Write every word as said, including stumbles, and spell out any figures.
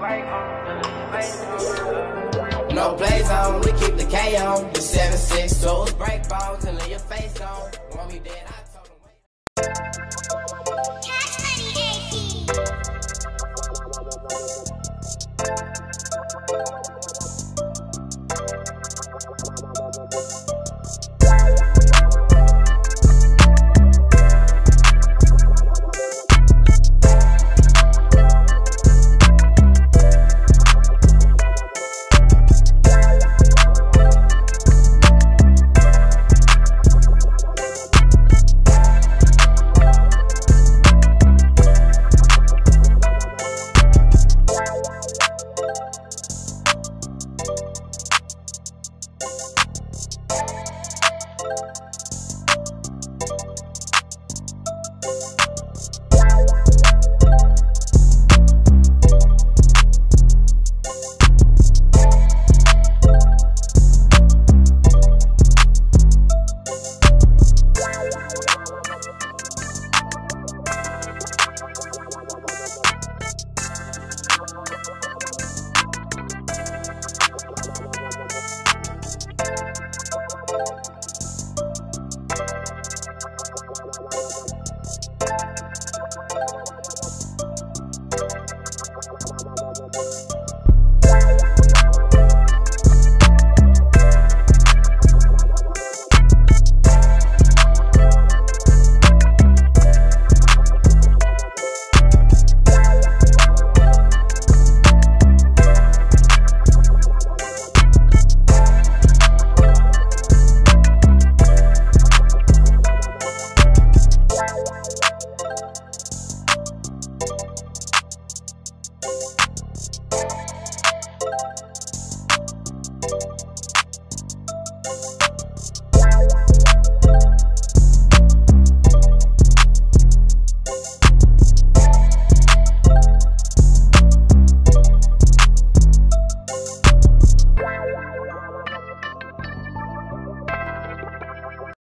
No blaze on, we keep the K on. The seven six tools, break bones, and leave your face on. Want me dead, I told him wait. Cash Money A P.